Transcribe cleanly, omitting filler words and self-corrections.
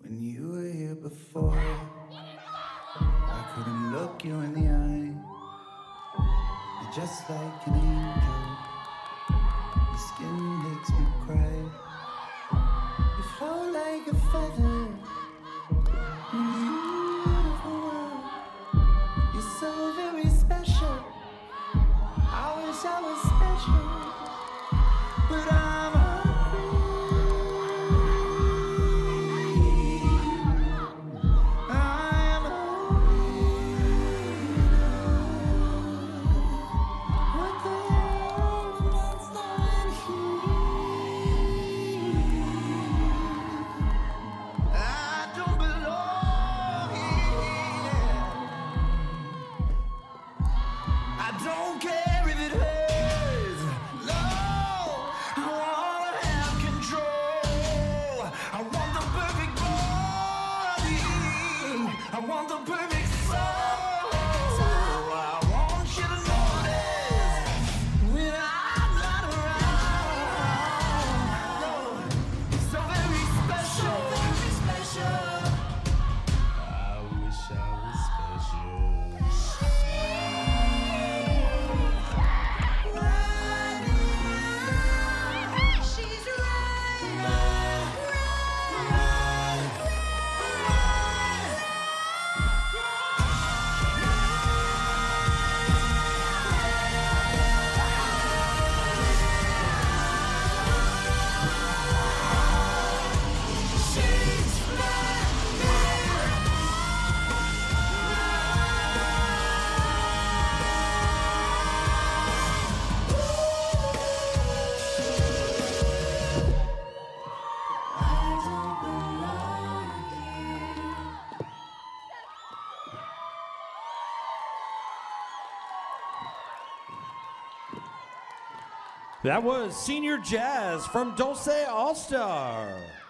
When you were here before, I couldn't look you in the eye. You're just like an angel. Your skin makes me cry. You flow like a feather in a beautiful world. You're so very special. I wish I was special, but I'm hungry. I'm hungry. What the hell is not here? I don't belong here. I don't care if it hurts. No, I wanna have control. I want the perfect body. I want the perfect soul. I want you to notice when I'm not around. No, it's so very special. Very special. I wish I was special. She's right. That was Senior Jazz from Dolce All-Star.